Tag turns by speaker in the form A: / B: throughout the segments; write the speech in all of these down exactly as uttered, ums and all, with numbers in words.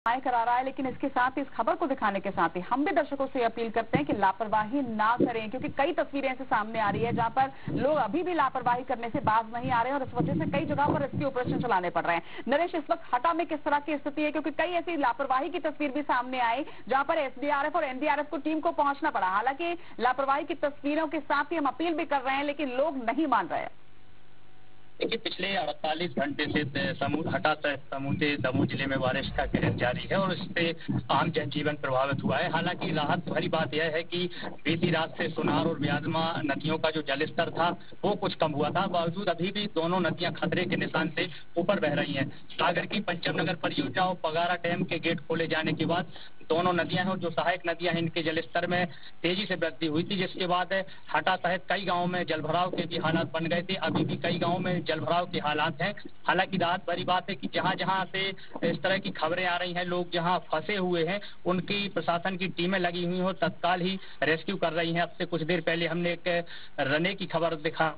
A: करा रहा है, लेकिन इसके साथ इस खबर को दिखाने के साथ ही हम भी दर्शकों से अपील करते हैं कि लापरवाही ना करें, क्योंकि कई तस्वीरें ऐसे सामने आ रही है जहां पर लोग अभी भी लापरवाही करने से बाज नहीं आ रहे हैं और इस वजह से कई जगहों पर रेस्क्यू ऑपरेशन चलाने पड़ रहे हैं। नरेश, इस वक्त हटा में किस तरह की स्थिति है, क्योंकि कई ऐसी लापरवाही की तस्वीर भी सामने आई जहां पर एसडीआरएफ और एनडीआरएफ को टीम को पहुंचना पड़ा। हालांकि लापरवाही की तस्वीरों के साथ ही हम अपील भी कर रहे हैं, लेकिन लोग नहीं मान रहे हैं।
B: देखिए, पिछले अड़तालीस घंटे से समूह हटा समूचे दमोह जिले में बारिश का कहर जारी है और इससे आम जनजीवन प्रभावित हुआ है। हालांकि राहत भरी बात यह है कि बीती रात से सुनार और ब्याजमा नदियों का जो जलस्तर था वो कुछ कम हुआ था। बावजूद अभी भी दोनों नदियां खतरे के निशान से ऊपर बह रही हैं। सागर की पंचम नगर परियोजना और पगारा डैम के गेट खोले जाने के बाद दोनों नदियां हैं और जो सहायक नदियां हैं इनके जलस्तर में तेजी से वृद्धि हुई थी, जिसके बाद हटा सहित कई गांवों में जलभराव के भी हालात बन गए थे। अभी भी कई गांवों में जलभराव के हालात हैं। हालांकि राहत भरी बात है कि जहां जहां से इस तरह की खबरें आ रही हैं, लोग जहां फंसे हुए हैं उनकी प्रशासन की टीमें लगी हुई हो तत्काल ही रेस्क्यू कर रही हैं। अब से कुछ देर पहले हमने एक रने की खबर दिखा।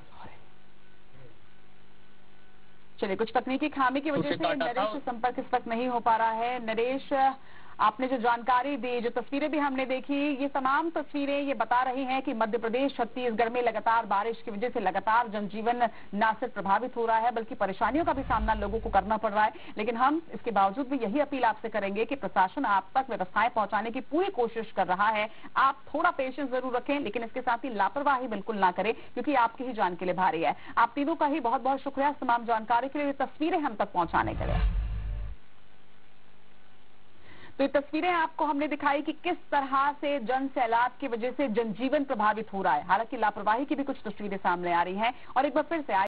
A: चलिए, कुछ तकनीकी खामी की वजह से नरेश से संपर्क इस वक्त नहीं हो पा रहा है। नरेश, आपने जो जानकारी दी, जो तस्वीरें भी हमने देखी, ये तमाम तस्वीरें ये बता रही हैं कि मध्य प्रदेश छत्तीसगढ़ में लगातार बारिश की वजह से लगातार जनजीवन न सिर्फ प्रभावित हो रहा है बल्कि परेशानियों का भी सामना लोगों को करना पड़ रहा है। लेकिन हम इसके बावजूद भी यही अपील आपसे करेंगे कि प्रशासन आप तक व्यवस्थाएं पहुंचाने की पूरी कोशिश कर रहा है। आप थोड़ा पेशेंस जरूर रखें, लेकिन इसके साथ ही लापरवाही बिल्कुल ना करें, क्योंकि आपकी ही जान के लिए भारी है। आप तीनों का ही बहुत बहुत शुक्रिया तमाम जानकारी के लिए, तस्वीरें हम तक पहुंचाने के लिए। तो ये तस्वीरें आपको हमने दिखाई कि किस तरह से जन सैलाब की वजह से जनजीवन प्रभावित हो रहा है। हालांकि लापरवाही की भी कुछ तस्वीरें सामने आ रही हैं और एक बार फिर से